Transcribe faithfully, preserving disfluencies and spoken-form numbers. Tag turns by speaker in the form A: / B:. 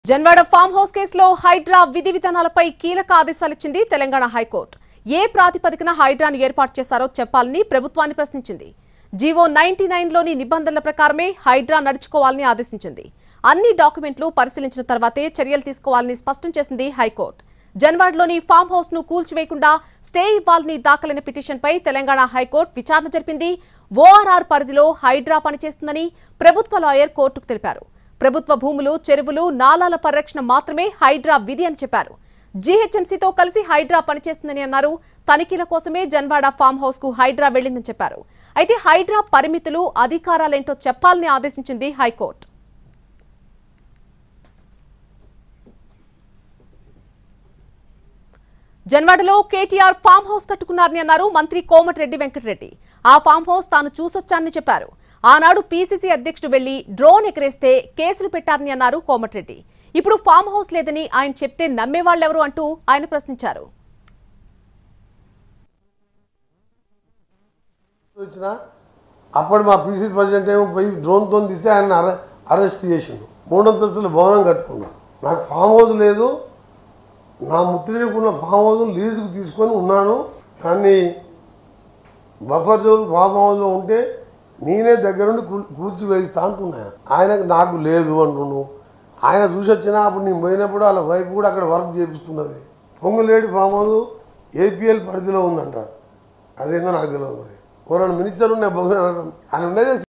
A: Janwada farm house కేసులో హైడ్రా విధి విధానాలపై కీలక ఆదేశాలు ఇచ్చింది తెలంగాణ హైకోర్టు. ఏ ప్రాతిపదికన హైడ్రాను ఏర్పాటు చేశారో చెప్పాలని ప్రభుత్వాన్ని ప్రశ్నించింది. జీవో తొంభై తొమ్మిది లోని నిబంధనల ప్రకారమే హైడ్రా నడుచుకోవాలని ఆదేశించింది. అన్ని డాక్యుమెంట్లు పరిశీలించిన తర్వాతే చర్యలు తీసుకోవాలని స్పష్టం చేసింది హైకోర్టు. జన్వాడలోని ఫామ్ హౌస్ ను కూల్చివేయకుండా స్టే ఇవ్వాలని దాఖలైన పిటిషన్పై తెలంగాణ హైకోర్టు విచారణ జరిపింది. ఓఆర్ఆర్ పరిధిలో హైడ్రా పనిచేస్తుందని ప్రభుత్వ లాయర్ కోర్టుకు తెలిపారు. ప్రభుత్వ భూములు, చెరువులు, నాలాల పరిరక్షణ మాత్రమే హైడ్రా విధి అని చెప్పారు. జీహెచ్ఎంసీతో కలిసి హైడ్రా పనిచేస్తుందని అన్నారు. తనిఖీల కోసమే జన్వాడ ఫామ్ హౌస్ కు హైడ్రా వెళ్లిందని చెప్పారు. అయితే హైడ్రా పరిమితులు, అధికారాలేంటో చెప్పాలని ఆదేశించింది హైకోర్టు. జన్వాడలో కేటీఆర్ ఫామ్ హౌస్ కట్టుకున్నారని అన్నారు మంత్రి కోమటిరెడ్డి వెంకటరెడ్డి. ఆ ఫామ్ హౌస్ తాను చూసొచ్చానని చెప్పారు. ఆనాడు పీసీసీ అధ్యక్షుడు వెళ్లి డ్రోన్ ఎగరేస్తే కేసులు పెట్టారని అన్నారు కోమటిరెడ్డి. ఇప్పుడు ఫామ్ హౌస్ లేదని ఆయన చెప్తే నమ్మేవాళ్లెవరు అంటూ ఆయన ప్రశ్నించారు.
B: అప్పుడు మా పీసీసీ ప్రెసిడెంట్ ఏమో పోయి డ్రోన్తో తీస్తే ఆయన అరెస్ట్ చేసిండు. మూడంతస్తుల భవనం కట్టుకున్నాడు. నాకు ఫామ్ హౌస్ లేదు. నా ముత్తిడికున్న ఫామ్ హౌస్ లీజుకు తీసుకొని ఉన్నాను. దాన్ని బఫర్ జోన్ ఫామ్ హౌస్లో ఉంటే నేనే దగ్గరుండి కూర్చి వేయిస్తా అంటున్నాను. ఆయనకు నాకు లేదు అంటున్నాను. ఆయన చూసి వచ్చినా అప్పుడు నేను పోయినప్పుడు వాళ్ళ వైఫ్ కూడా అక్కడ వర్క్ చేపిస్తున్నది. పొంగులేడి ఫామ్ హౌస్ ఏపీఎల్ పరిధిలో ఉందంట. అదేందో నాకు తెలియదు. మరి ఎవరైనా మినిస్టర్ ఉన్న ఆయన ఉండేది